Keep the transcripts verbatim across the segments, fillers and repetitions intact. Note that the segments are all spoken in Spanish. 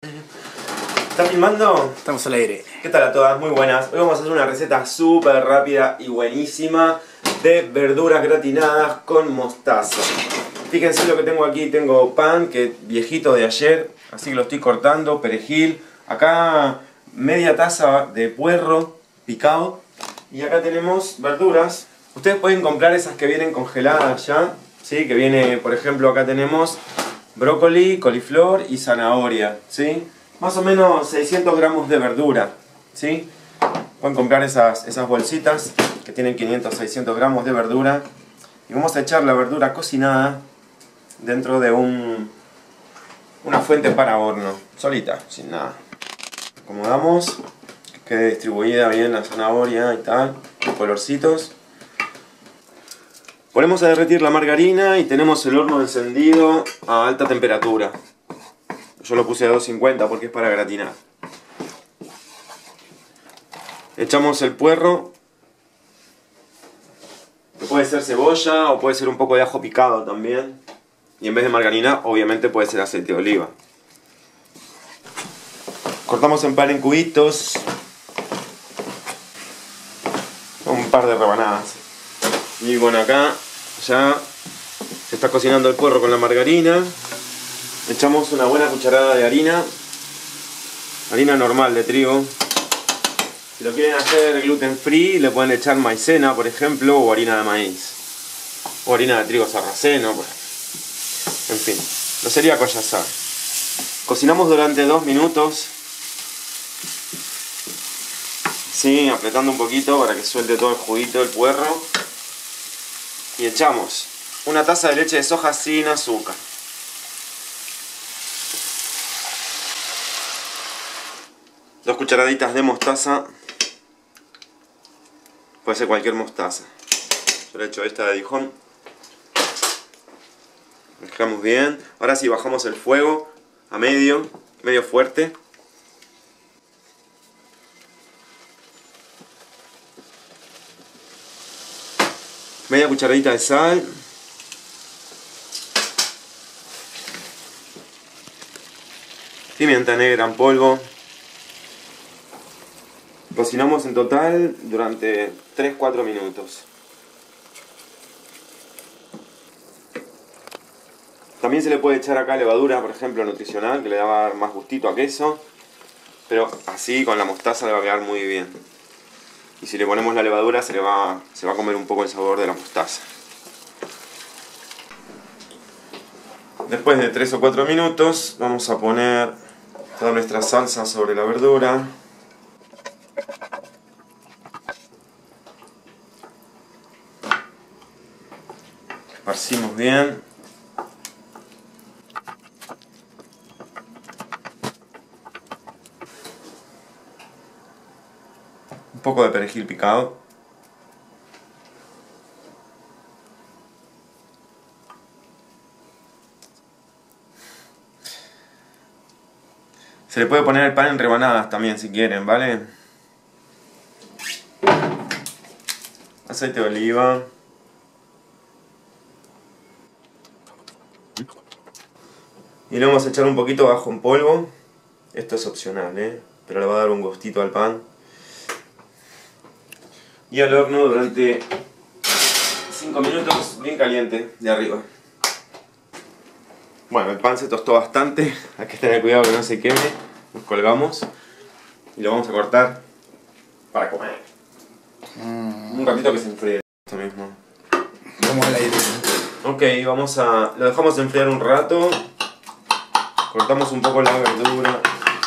¿Estás filmando? Estamos al aire. ¿Qué tal a todas? Muy buenas. Hoy vamos a hacer una receta súper rápida y buenísima de verduras gratinadas con mostaza. Fíjense lo que tengo aquí. Tengo pan, que viejito de ayer, así que lo estoy cortando, perejil. Acá media taza de puerro picado. Y acá tenemos verduras. Ustedes pueden comprar esas que vienen congeladas ya, ¿sí? Que viene, por ejemplo, acá tenemos brócoli, coliflor y zanahoria, ¿sí? Más o menos seiscientos gramos de verdura, ¿sí? Pueden comprar esas, esas bolsitas que tienen quinientos, seiscientos gramos de verdura. Y vamos a echar la verdura cocinada dentro de un, una fuente para horno, solita, sin nada. Acomodamos, que quede distribuida bien la zanahoria y tal, los colorcitos. Ponemos a derretir la margarina y tenemos el horno encendido a alta temperatura. Yo lo puse a doscientos cincuenta porque es para gratinar. Echamos el puerro. Que puede ser cebolla o puede ser un poco de ajo picado también. Y en vez de margarina, obviamente puede ser aceite de oliva. Cortamos en pan en cubitos. Un par de rebanadas. Y bueno, acá ya se está cocinando el puerro con la margarina. Echamos una buena cucharada de harina. Harina normal de trigo. Si lo quieren hacer gluten free, le pueden echar maicena, por ejemplo, o harina de maíz. O harina de trigo sarraceno. En fin, lo sería collasar. Cocinamos durante dos minutos. Sí, apretando un poquito para que suelte todo el juguito del puerro. Y echamos una taza de leche de soja sin azúcar. Dos cucharaditas de mostaza. Puede ser cualquier mostaza. Yo le he hecho esta de Dijon. Mezclamos bien. Ahora sí bajamos el fuego a medio, medio fuerte. Media cucharadita de sal. Pimienta negra en polvo. Cocinamos en total durante tres a cuatro minutos. También se le puede echar acá levadura, por ejemplo, nutricional, que le va a dar más gustito a queso. Pero así con la mostaza le va a quedar muy bien. Y si le ponemos la levadura se le va, se va a comer un poco el sabor de la mostaza. Después de tres o cuatro minutos vamos a poner toda nuestra salsa sobre la verdura. Esparcimos bien. Un poco de perejil picado. Se le puede poner el pan en rebanadas también si quieren, ¿vale? Aceite de oliva. Y le vamos a echar un poquito de ajo en polvo. Esto es opcional, ¿eh? Pero le va a dar un gustito al pan. Y al horno durante cinco minutos bien caliente de arriba. Bueno, el pan se tostó bastante. Hay que tener cuidado que no se queme. Nos colgamos. Y lo vamos a cortar para comer. Mm. Un ratito que se enfríe. Esto mismo. Vamos al aire. Ok, vamos a... lo dejamos enfriar un rato. Cortamos un poco la verdura.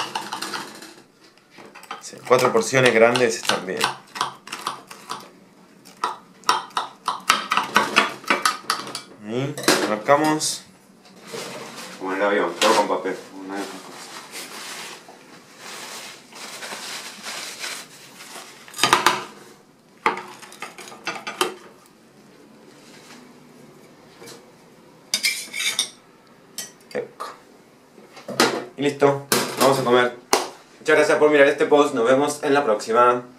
Sí, cuatro porciones grandes están bien. Y marcamos como en el avión, todo con papel. Y listo, vamos a comer. Muchas gracias por mirar este post, nos vemos en la próxima.